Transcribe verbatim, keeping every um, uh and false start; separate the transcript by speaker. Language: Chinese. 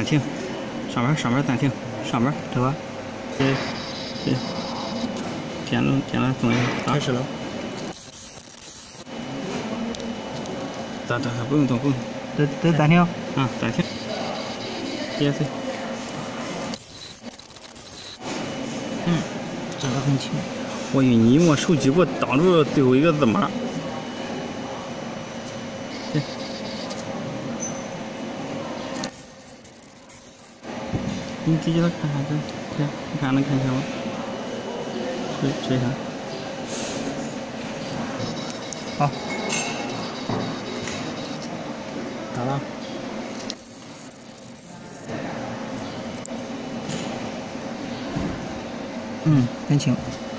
Speaker 1: 暂停，上边上边暂停，上边对吧？对对，点了点了东西，
Speaker 2: 开始了。
Speaker 1: 等等等，不用动不用，
Speaker 3: 得得暂停。
Speaker 1: 啊，暂停。也是。
Speaker 3: 嗯，这个很轻。
Speaker 1: 我以为你用我手机给我挡住了最后一个字码。对。你直接的看看这，对，你看能看见吗？吹吹一下。
Speaker 3: 好。
Speaker 2: 打了。
Speaker 3: 嗯，很轻。